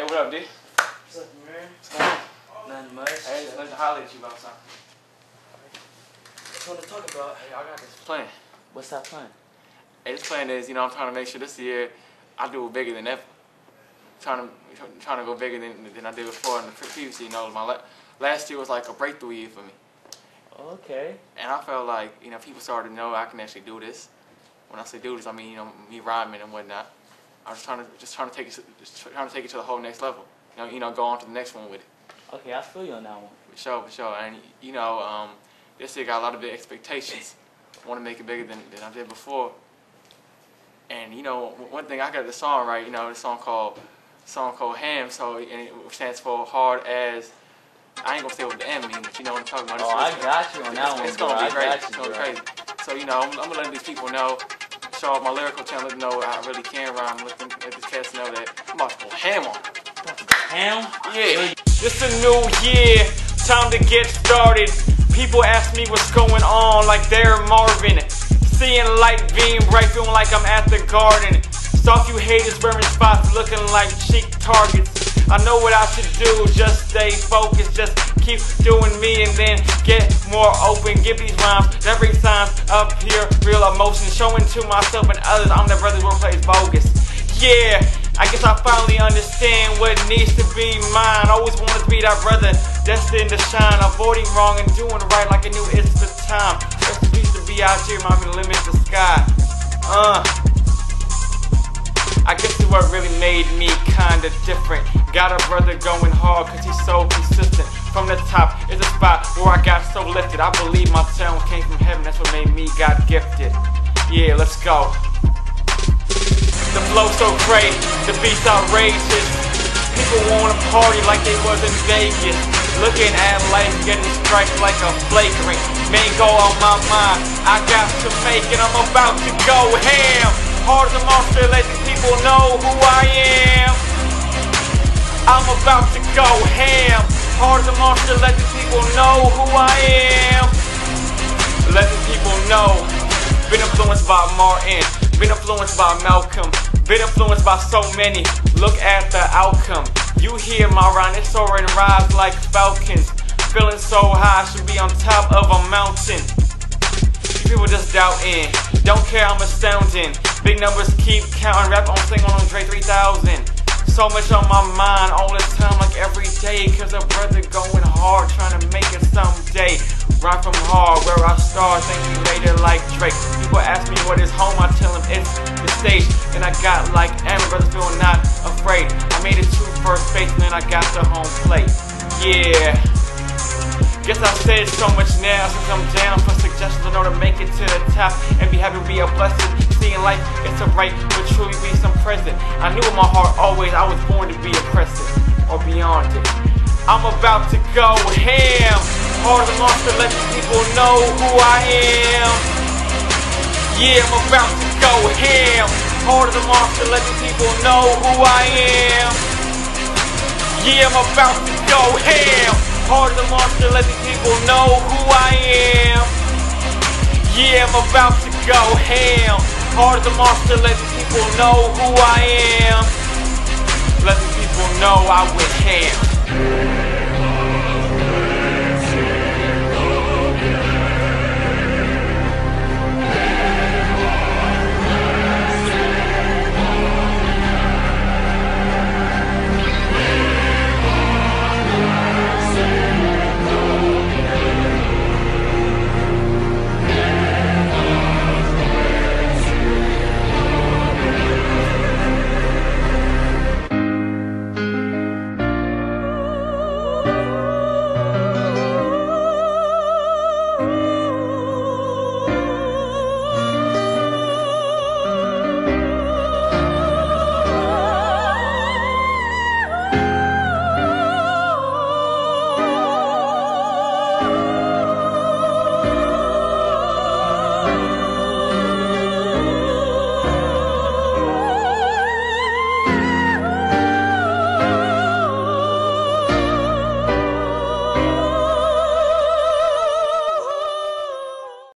what up, D? What's up, Ameer? What's going on? Nothing much. Hey, just wanted to holler at you about something. What you want to talk about? Hey, I got this plan. What's that plan? Hey, this plan is, I'm trying to make sure this year I do it bigger than ever. Trying to go bigger than I did before in the previous year. My last year was like a breakthrough year for me. Okay. And I felt like, people started to know I can actually do this. When I say do this, I mean, me rhyming and whatnot. I was trying to take it to the whole next level. Go on to the next one with it. Okay, I feel you on that one. For sure. And this year got a lot of big expectations. I want to make it bigger than I did before. And one thing, I got the song right. The song called Ham. So and it stands for hard as. I ain't gonna say what the M means, but you know what I'm talking about. Oh, I got you on that one. It's gonna be crazy. It's gonna be crazy. So I'm gonna let these people know. Show off my lyrical talent, let them know I really can rhyme. Let these cats know that I'm about to go ham on them. Ham? Yeah. It's a new year, time to get started. People ask me what's going on like they're Marvin. Seeing light beam bright, feeling like I'm at the garden. Saw a few haters wearing spots looking like cheap targets. I know what I should do, just stay focused, just keep doing me and then get more open, give these rhymes, every signs up here, real emotion, showing to myself and others, I'm the brother who plays bogus. Yeah, I guess I finally understand what needs to be mine. Always wanted to be that brother, destined to shine, avoiding wrong and doing right like I knew it's the time. Just a piece to be out here, my limit the sky. I guess it's what really made me kinda different. Got a brother going hard cause he's so consistent. From the top is a spot where I got so lifted. I believe my talent came from heaven, that's what made me got gifted. Yeah, let's go. The flow's so great, the beat's outrageous. People wanna party like they was in Vegas. Looking at life getting striked like a flagrant. Mango on my mind, I got to make it, I'm about to go ham. Hard as a monster, let the people know who I am. I'm about to go ham. Hard as a monster, let the people know who I am. Let the people know. Been influenced by Martin, been influenced by Malcolm, been influenced by so many. Look at the outcome. You hear my rhyme, it's soaring and rise like falcons. Feeling so high, should be on top of a mountain. People just doubting, don't care, I'm astounding. Big numbers keep counting, rap on sing on Dre 3000. So much on my mind all the time, like every day. Cause a brother going hard, trying to make it someday. Rhyme from hard, where I start, thinking later like Drake. People ask me what is home, I tell them it's the stage. Then I got like Ameer, brothers feel not afraid. I made it to first base, and then I got the home plate. Yeah. Guess I said so much now since I'm down for suggestions in order to make it to the top and be happy to be a blessing. Seeing life, it's a right, but truly be some present. I knew in my heart always I was born to be oppressive or beyond it. I'm about to go ham. Hard as a monster, let the people know who I am. Yeah, I'm about to go ham. Hard as a monster, let the people know who I am. Yeah, I'm about to go ham. Hard as a monster, let the people know who I am. Yeah, I'm about to go ham. Hard as a monster, let the people know who I am. Let the people know I went ham.